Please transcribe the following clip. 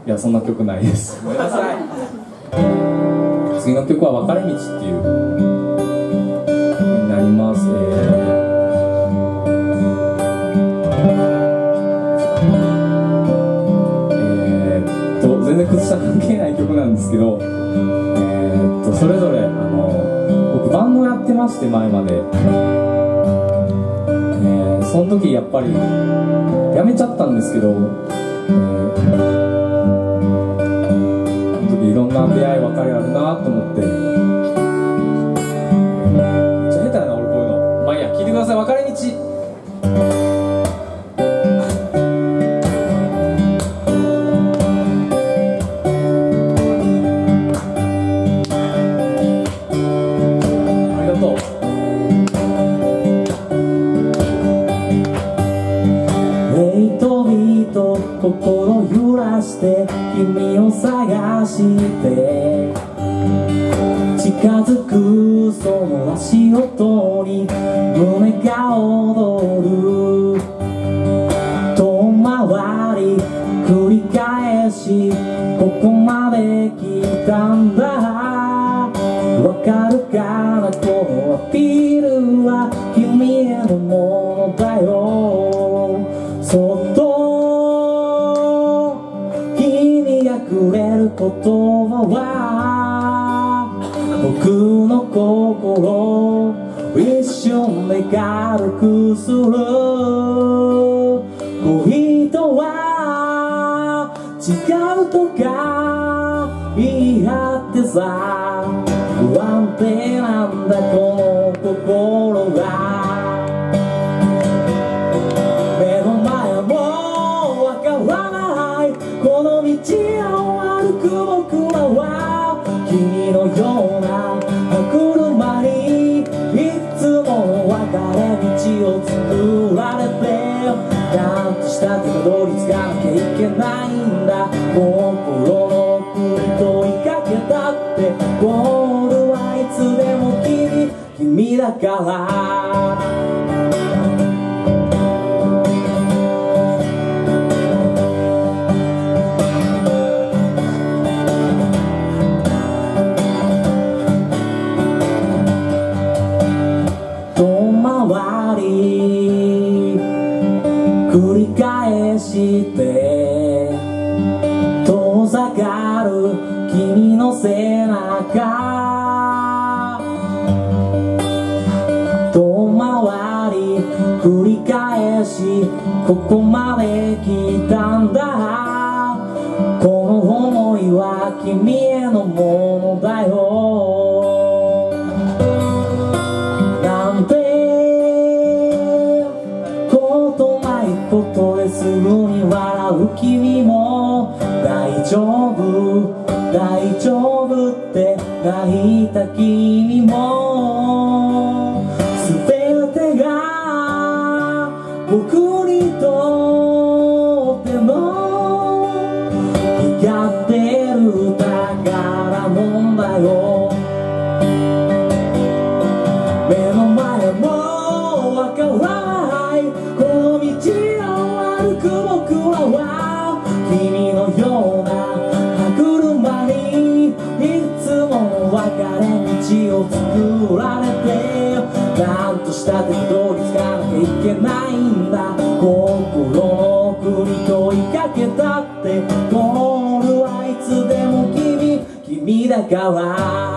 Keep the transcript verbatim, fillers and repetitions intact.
いや、そんな曲ないです。ごめんなさい。次の曲は「別れ道」っていう曲になります。えー、えー、っと全然靴下関係ない曲なんですけど、えー、っとそれぞれあの僕バンドやってまして、前まで。えー、その時やっぱりやめちゃったんですけど、えーいろんな出会い別れあるなと思って。めっちゃ下手やな俺こういうの。まあいいや、聞いてください。別れ道。ありがとう。ウェイトビート心揺らして君を探して近づくその足音に胸が躍る。遠回り繰り返しここまで来たんだ。わかるかな、このアピールは君へのものだよ。そっとくれる言葉は僕の心一瞬で軽くする。恋とは違うとか言い張ってさ、不安定なんだこの心が。目の前もわからないこの道を歩く僕らは、君のような歯車にいつも分かれ道を作られて、なんとしたってたどり着かなきゃいけないんだ。心の奥に問いかけたってゴールはいつでも君、君だから。繰り返して遠ざかる君の背中、遠回り繰り返しここまで来たんだ。この想いは君へのものだよ。なんてことですぐに笑う君も大丈夫大丈夫って泣いた君も、全てが僕にとっての光ってる宝物だよ。目の前もわからないこの道僕らは君のような歯車にいつも分かれ道を作られて、なんとしたってたどり着かなきゃいけないんだ。心の奥に問いかけたってゴールはいつでも君、君だから。